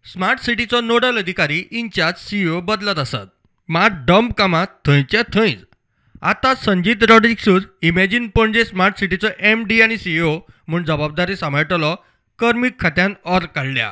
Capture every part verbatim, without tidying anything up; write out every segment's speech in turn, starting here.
Smart सिटीचो nodal अधिकारी incharge CEO बदलत आसात, मात डंप कामां थंयच्या थंयच. आतां संजीत रॉड्रिक्सूच इमॅजिन पणजे स्मार्ट सिटीचो एम डी आनी सीईओ म्हूण जबाबदारी सांबाळटलो कार्मीक खात्यान ओर काडल्या.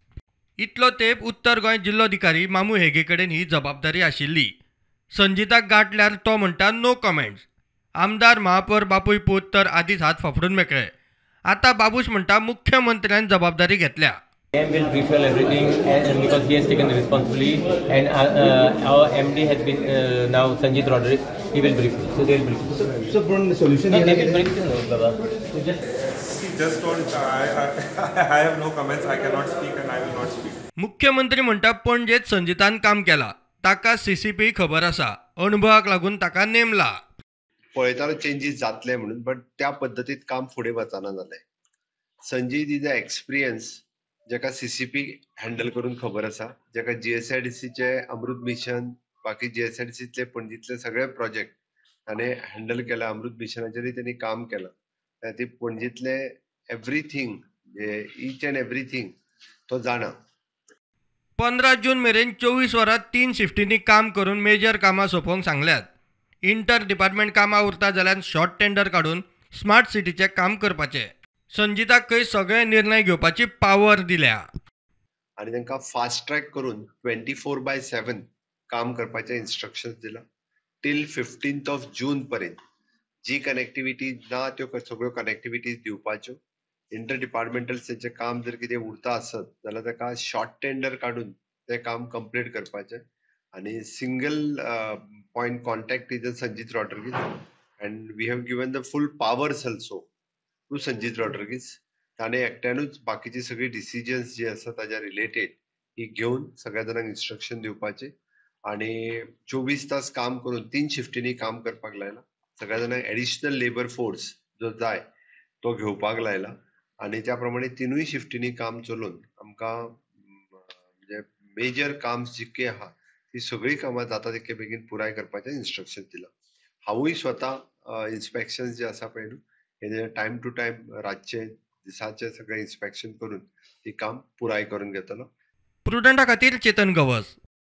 इतलो तेंप उत्तर गोंय जिल्लोधिकारी मामू हेगे कडेन ही जबाबदारी आशिल्ली. संजिताक गांठल्यार तो म्हणटा नो कमेंट्स. आमदार महापौर बापूय पूत तर आदींच हात फाफडून मेकळे. आतां बाबूश म्हणटा मुख्यमंत्र्यान जबाबदारी घेतल्या. I M will brief you everything, and, and because he has taken the responsibility, and uh, uh, our M D has been uh, now Sanjit Rodriguez. He will brief you. So they will brief you. So, so from the solution, no, they will brief you, no, Baba. So just just don't. I, I I have no comments. I cannot speak, and I will not speak. मुख्यमंत्री म्हणटा पणजेत संजितान काम केला. ताका CCP खबर आसा. अनुभवाक लागून ताका नेमला. पळयतालो चेंजीस जातले म्हणून, बट त्या पद्दतीत काम फुडें वचना जालें. संजीत इज अ एक्सपिरियन्स जेका सीसीपी हँडल करून खबर आसा, जेका जीएसआयडीसीचे अमृत मिशन, बाकी जीएसआयडीसीतले पणजीतले सगळे प्रोजेक्ट ताणें हँडल केला. अमृत मिशनाचेरय तांणी काम केलां. ती पणजीतले एवरीथींग, ईच अँड एवरीथींग तो जाणा. पंदरा जून मेरेन चोवीस वरां तीन शिफ्टींनी काम करून मेजर कामां सोंपोवंक सांगल्यात. इंटर डिपार्टमेंट कामां उरता जाल्यार शॉर्ट टेंडर काडून स्मार्ट सिटीचें काम करपाचें. संजिताक खंय सगळे निर्णय घेवपाची पावर दिल्या. आनी तांकां फास्ट ट्रॅक करून ट्वेंटी फोर बाय सेवन काम करपाचे इन्स्ट्रक्शन्स दिला. टील फिफ्टीन्थ ऑफ जून पर्यंत जी कनेक्टिविटी ना त्यो सगळ्यो कनेक्टिविटीज दिवपाच्यो. इंटर डिपार्टमेंटल तेचें काम जर कितें उरता आसत जाल्यार ताका शॉर्ट टेंडर काडून तें काम कंप्लीट करपाचें. आनी single point contact is Sanjit Rodrigues, and we have given the full powers also to Sanjit Rodrigues. ताणें एकट्यानूच बाकीची सगळी डिसिजन्स जी आसा ताज्या रिलेटेड ही घेवन सगळ्या जाणांक इन्स्ट्रक्शन दिवपाचे. आनी चोवीस तास काम करून तीन शिफ्टींनी काम करपाक लायला. सगळ्या जाणांक एडिशनल लेबर फोर्स जो जाय तो घेवपाक लायला. आनी त्या प्रमाणे तिनूय शिफ्टींनी काम चलोवन आमकां म्हणजे मेजर काम जितके आहा ती सगळीं कामां जाता तितके बेगीन पुराय करपाचें इन्स्ट्रक्शन दिलां. हांवूय स्वता इन्स्पेक्शन जे आसा पळय न्हू, हे टायम टू टायम रातचे दिसाचे सगळें इन्स्पेक्शन करून ती काम पुराय करून घेतलो. प्रुडंटा खातीर चेतन गवस.